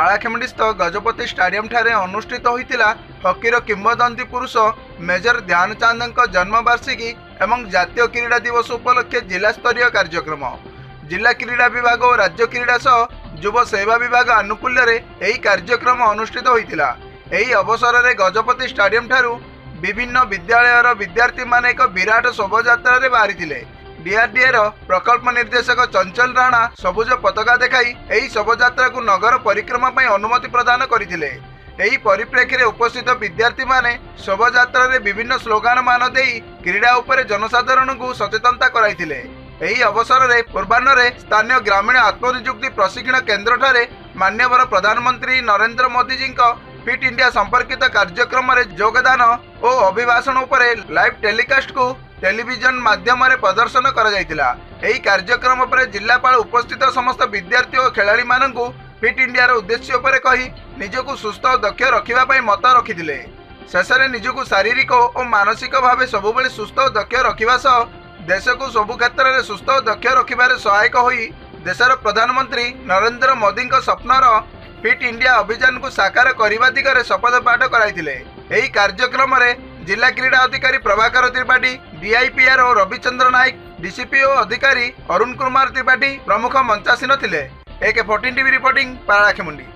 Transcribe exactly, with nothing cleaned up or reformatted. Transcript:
पालाखेमुंडीस्थ Gajapati stadium ठारे अनुष्ठित होइतिला हकीर किंवदंती पुरुष मेजर ध्यानचंद जन्मवार्षिकी एवं जातीय क्रीड़ा दिवस उपलक्षे जिला स्तरीय कार्यक्रम जिला क्रीड़ा विभाग और राज्य क्रीड़ा सह युव सेवा विभाग आनुकूल्य यही कार्यक्रम अनुष्ठित होइतिला। एही अवसर में गजपति स्टाडियम ठारू विभिन्न विद्यालयर विद्यार्थी माने एक विराट शोभायात्रा रे बाहरी डीआरडीए प्रकल्प निर्देशक चंचल राणा सबुज पताका देखाई एही शोभायात्रा को नगर परिक्रमा पई अनुमति प्रदान करथिले। एही परिप्रेक्षी उपस्थित विद्यार्थी माने शोभायात्रा रे विभिन्न स्लोगान मान देई क्रीड़ा उपरे जनसाधारण को सचेतनता कराइथिले। एही अवसर में पूर्वाह्न स्थानीय ग्रामीण आत्मनियुक्ति प्रशिक्षण केन्द्र ठारे माननीय प्रधानमंत्री नरेंद्र मोदी जी फिट इंडिया संपर्कित कार्यक्रम में योगदान और अभिभाषण उपरे लाइव टेलीकास्ट को टेलीविजन माध्यम प्रदर्शन करा जायतिला। एही कार्यक्रम पर जिलापाल उपस्थित समस्त विद्यार्थी और खिलाड़ी माननकु फिट इंडिया उद्देश्य उपरे कही निजको सुस्थ और दक्ष रखिबा पई मत रखिथिले। शेषे निजको शारीरिक और मानसिक भाव सबुबले सुस्थ और दक्ष रखिबा सह देश को सबु क्षेत्र में सुस्थ और दक्ष रखिबारे सहायक होई देशर प्रधानमंत्री नरेंद्र मोदी स्वप्नर फिट इंडिया अभियान को साकार करने दिगरे शपथ पाठ कराइथिले। एही कार्यक्रम में जिला क्रीड़ा अधिकारी प्रभाकर त्रिपाठी, डीआईपीआर और रविचंद्र नायक, डीसीपीओ अधिकारी अरुण कुमार त्रिपाठी प्रमुख मंचासीन थिले। ए के फोर्टीन टीवी रिपोर्टिंग पालाखेमुंडी।